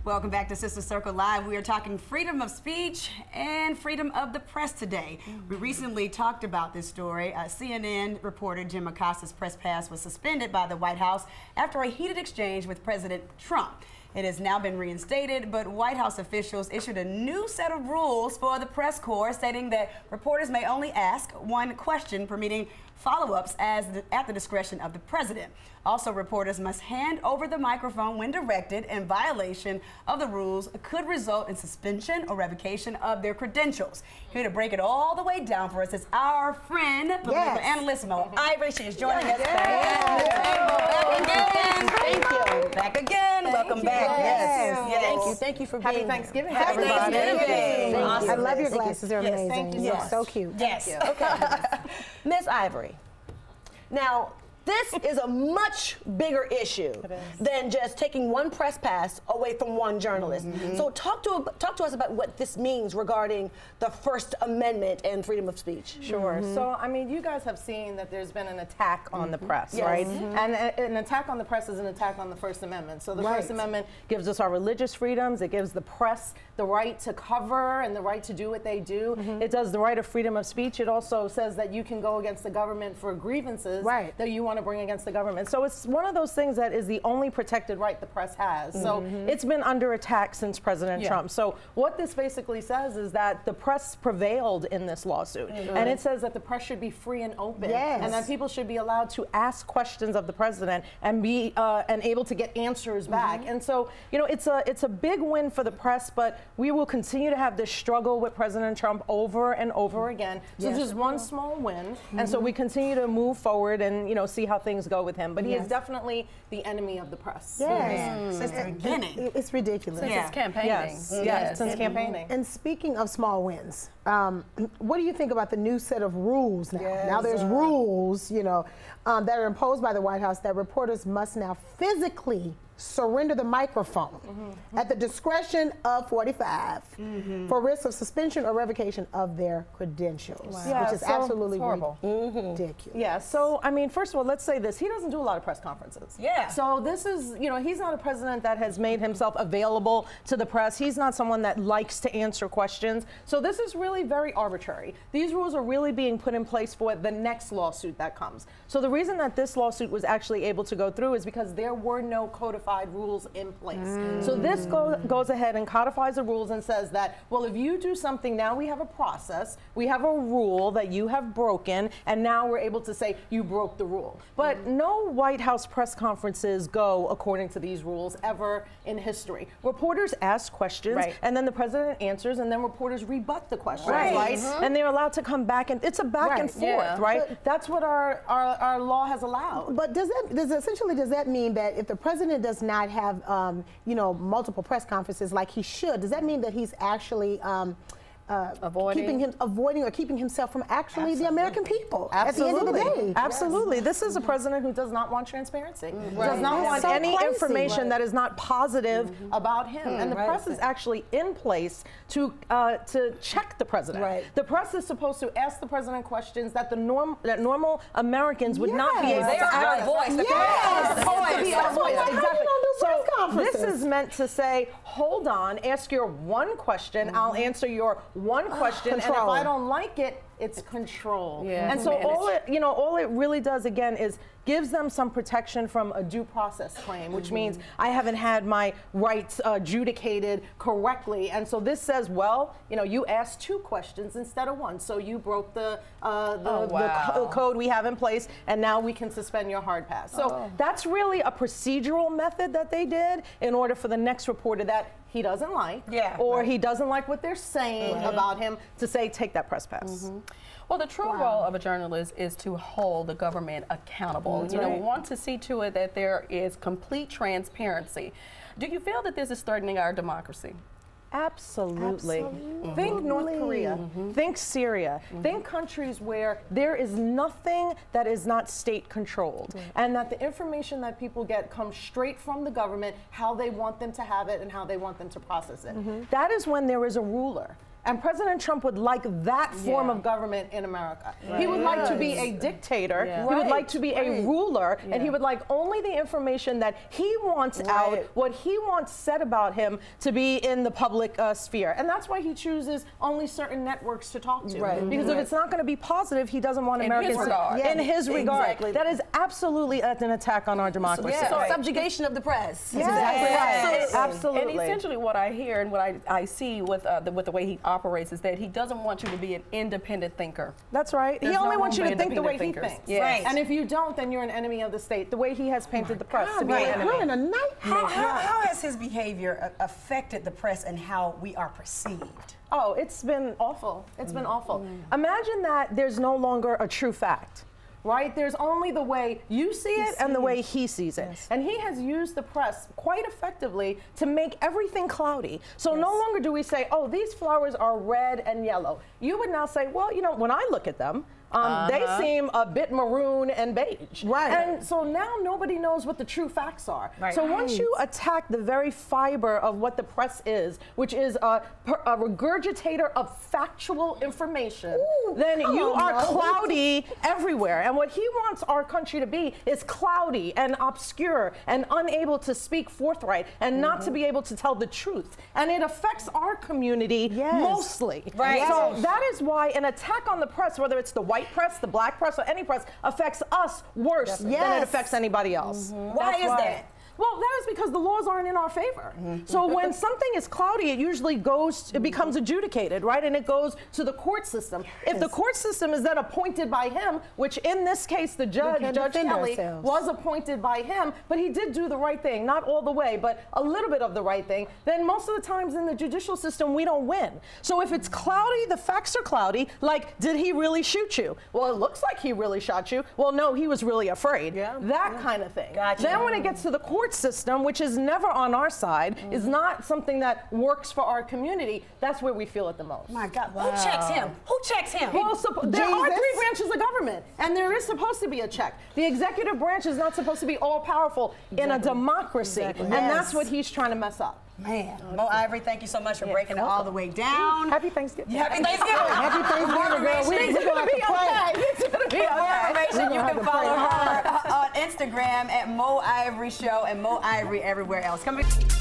Welcome back to Sister Circle Live. We are talking freedom of speech and freedom of the press today. We recently talked about this story. CNN reporter Jim Acosta's press pass was suspended by the White House after a heated exchange with President Trump. It has now been reinstated, but White House officials issued a new set of rules for the press corps, stating that reporters may only ask one question, permitting follow-ups at the discretion of the president. Also, reporters must hand over the microphone when directed, and violation of the rules could result in suspension or revocation of their credentials. Here to break it all the way down for us is our friend, political analystmo, Ivory. She is joining us. Back again. Thank you. Back again. Welcome back. Yes. Thank you. Thank you for being here. Happy Thanksgiving. Happy Thanksgiving. Awesome. I love your glasses. They're amazing. Thank you. You're so cute. Yes. Okay. Miss Ivory. Now, this is a much bigger issue than just taking one press pass away from one journalist. So talk to us about what this means regarding the First Amendment and freedom of speech. Sure. So, I mean, you guys have seen that there's been an attack on the press, right? And an attack on the press is an attack on the First Amendment. So the First Amendment gives us our religious freedoms. It gives the press the right to cover and the right to do what they do. It does the right of freedom of speech. It also says that you can go against the government for grievances that you want to bring against the government. So it's one of those things that is the only protected right the press has. So it's been under attack since President Trump. So what this basically says is that the press prevailed in this lawsuit. And it says that the press should be free and open. And that people should be allowed to ask questions of the president and be and able to get answers back. And so, you know, it's a big win for the press, but we will continue to have this struggle with President Trump over and over again. So this is one small win. And so we continue to move forward and, you know, see how things go with him. But he is definitely the enemy of the press. Since the beginning. It's ridiculous. Since his campaigning. Since campaigning. And speaking of small wins, what do you think about the new set of rules now? Now there's rules, you know, that are imposed by the White House that reporters must now physically surrender the microphone at the discretion of 45 for risk of suspension or revocation of their credentials, which is absolutely ridiculous. Yeah, so, I mean, first of all, let's say this. He doesn't do a lot of press conferences. So this is, you know, he's not a president that has made himself available to the press. He's not someone that likes to answer questions. So this is really very arbitrary. These rules are really being put in place for the next lawsuit that comes. So the reason that this lawsuit was actually able to go through is because there were no codified rules in place. So this goes ahead and codifies the rules and says that, well, if you do something, now we have a process, we have a rule that you have broken, and now we're able to say you broke the rule. But no White House press conferences go according to these rules ever in history. Reporters ask questions, and then the president answers, and then reporters rebut the questions, and they're allowed to come back, and it's a back and forth, right? That's what our law has allowed. But does that mean that if the president does not have, you know, multiple press conferences like he should, does that mean that he's actually keeping himself from actually the American people at the end of the day? Absolutely. This is a president who does not want transparency. Does not want any information that is not positive about him. And the press is actually in place to check the president. The press is supposed to ask the president questions that normal Americans would not be able to ask. They are our voice. Exactly. So this is meant to say, hold on, ask your one question, I'll answer your one question, and if I don't like it, it's control. And so all it really does again is gives them some protection from a due process claim, which means I haven't had my rights adjudicated correctly. And so this says, well, you know, you asked two questions instead of one, so you broke the code we have in place, and now we can suspend your hard pass. So that's really a procedural method that they did in order for the next reporter that he doesn't like, or he doesn't like what they're saying about him, to say, take that press pass. Well, the true role of a journalist is to hold the government accountable. You know, we want to see to it that there is complete transparency. Do you feel that this is threatening our democracy? Absolutely. Think North Korea, think Syria, think countries where there is nothing that is not state controlled, and that the information that people get comes straight from the government, how they want them to have it and how they want them to process it. That is when there is a ruler. And President Trump would like that form of government in America. He would like to be a dictator. He would like to be a ruler, and he would like only the information that he wants out, what he wants said about him, to be in the public sphere. And that's why he chooses only certain networks to talk to. Because if it's not going to be positive, he doesn't want Americans in his regard. Exactly. That is absolutely an attack on our democracy. So subjugation of the press. Absolutely. And essentially what I hear and what I see with the way he operates is that he doesn't want you to be an independent thinker. That's right. He only wants you to think the way he thinks. Yes. And if you don't, then you're an enemy of the state, the way he has painted the press to be an enemy. How has his behavior affected the press and how we are perceived? Oh, it's been awful. It's been awful. Imagine that there's no longer a true fact. Right? There's only the way you see it and the way he sees it. And he has used the press quite effectively to make everything cloudy. So no longer do we say, oh, these flowers are red and yellow. You would now say, well, you know, when I look at them, they seem a bit maroon and beige. And so now nobody knows what the true facts are. So once you attack the very fiber of what the press is, which is a regurgitator of factual information, then you are cloudy everywhere. And what he wants our country to be is cloudy and obscure and unable to speak forthright and not to be able to tell the truth. And it affects our community mostly. So that is why an attack on the press, whether it's the white press, the black press, or any press, affects us worse than it affects anybody else. Why is that? Well, that is because the laws aren't in our favor. So when something is cloudy, it usually it becomes adjudicated, right? And it goes to the court system. If the court system is then appointed by him, which in this case, the judge, Judge Kelly, was appointed by him, but he did do the right thing, not all the way, but a little bit of the right thing, then most of the times in the judicial system, we don't win. So if it's cloudy, the facts are cloudy, like, did he really shoot you? Well, it looks like he really shot you. Well, no, he was really afraid. That kind of thing. Then when it gets to the court system, which is never on our side, is not something that works for our community, that's where we feel it the most. My God, who checks him? Who checks him? Well, there are 3 branches of government, and there is supposed to be a check. The executive branch is not supposed to be all powerful in a democracy, and that's what he's trying to mess up. Man, Mo Ivory, thank you so much for breaking it all the way down. Happy Thanksgiving. Happy Thanksgiving. Happy Thanksgiving, girl. We're going to be okay. It's going to be okay. For more information, you can follow her on Instagram at Mo Ivory Show and Mo Ivory everywhere else.